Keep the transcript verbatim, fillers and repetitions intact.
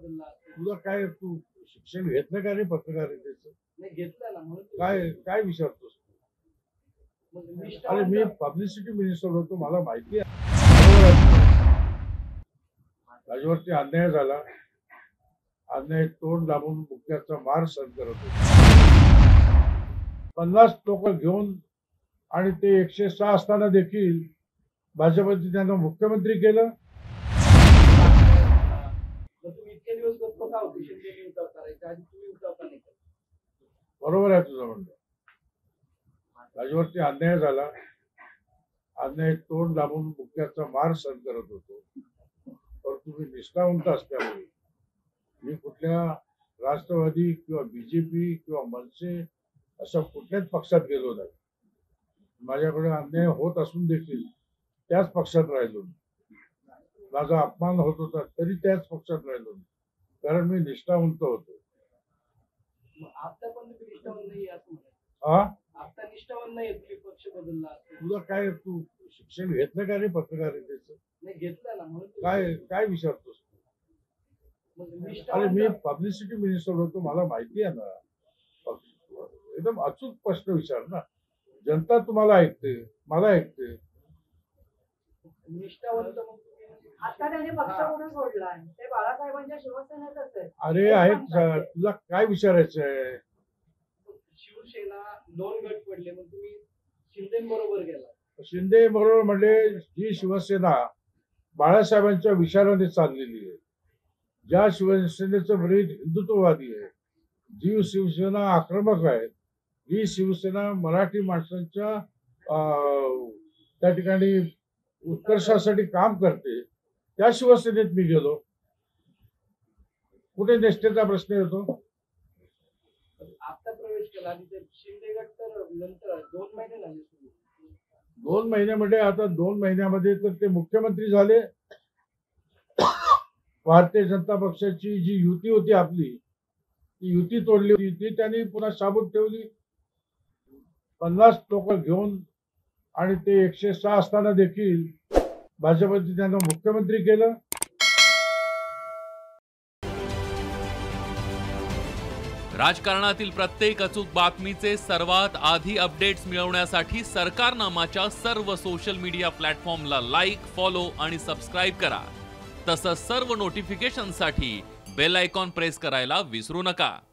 बदलला तुला काय तू शिक्षण घेतलं का रे पत्रकारितेचं? नाही घेतलं ना म्हणून काय काय विचारतोस? अरे मी पब्लिसिटी मिनिस्टर होतो, मला माहिती आहे राजवरती अन्याय झाला, अन्याय तोंड दाबून मुक्याचा मार सहन करत होतो. पन्नास लोक घेऊन आणि ते एकशे सहा असताना देखील भाजपने त्यांना मुख्यमंत्री केलं. बरोबर आहे तुझं म्हणणं. राजवरती अन्याय झाला, अन्याय तोंड दाबून मुक्याचा मार सहन करत होतो. तर तुम्ही निष्ठावंत असल्यामुळे मी कुठल्या राष्ट्रवादी किंवा बीजेपी किंवा मनसे अशा कुठल्याच पक्षात गेलो नाही. माझ्याकडे अन्याय होत असून देखील त्याच पक्षात राहिलो. माझा अपमान होत होता तरी त्याच पक्षात राहिलो, कारण मी निष्ठावंत होतो. तुला काय तू शिक्षण घेतलं का रे पत्रकारितेचं? नाही घेतलं ना म्हणून काय काय विचारतोस? अरे मी पब्लिसिटी मिनिस्टर होतो, मला माहिती आहे ना. एकदम अचूक प्रश्न विचार ना. जनता तुम्हाला ऐकते, मला ऐकते. निष्ठावंत आता त्यांनी पक्ष म्हणून सोडला, ते बाळासाहेबांच्या शिवसेनेतच आहे. अरे आहेत, तुला काय विचारायचं आहे? शिवसेना दोन गट पडले, मग तुम्ही शिंदे बरोबर गेला. शिंदे बरोबर म्हणजे ही शिवसेना बाळासाहेबांच्या विचाराने चाललेली आहे. ज्या शिवसेनेचं ब्रीद हिंदुत्ववादी आहे, जी शिवसेना आक्रमक आहे, ही शिवसेना मराठी माणसांच्या त्या ठिकाणी उत्कर्षासाठी काम करते, त्या शिवसेनेत मी गेलो. कुठे निष्ठेचा प्रश्न येतो? आता प्रवेश केला आणि ते शिंदे गट तर नंतर दोन महिने झाले. दोन महिन्यामध्ये आता दोन महिन्यामध्ये तर ते मुख्यमंत्री झाले. भारतीय जनता पक्षाची जी युती होती आपली, ती युती तोडली होती, ती त्यांनी पुन्हा शाबूत ठेवली. पन्नास लोक घेऊन आणि ते एकशे सहा असताना देखील भाजपने त्यांना मुख्यमंत्री केलं. राजकारणातील प्रत्येक अचूक बातमीचे सर्वात आधी अपडेट्स मिळवण्यासाठी सरकारनामाच्या सर्व सोशल मीडिया प्लॅटफॉर्मला लाईक, फॉलो आणि सबस्क्राईब करा. तसंच सर्व नोटिफिकेशनसाठी बेल आयकॉन प्रेस करायला विसरू नका.